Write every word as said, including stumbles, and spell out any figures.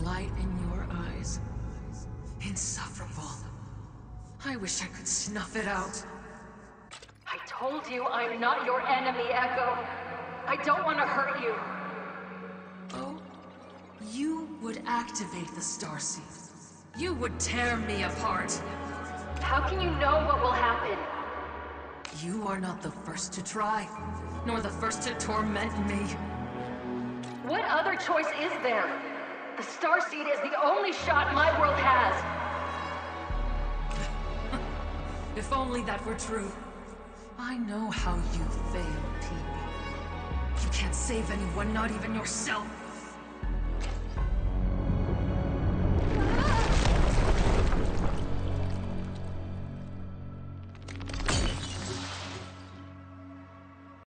light in your eyes. Insufferable. I wish I could snuff it out. I told you I'm not your enemy, Echo. I don't want to hurt you. Oh? You would activate the Starseed. You would tear me apart. How can you know what will happen? You are not the first to try, nor the first to torment me. What other choice is there? The Starseed is the only shot my world has. If only that were true. I know how you fail people. You can't save anyone, not even yourself.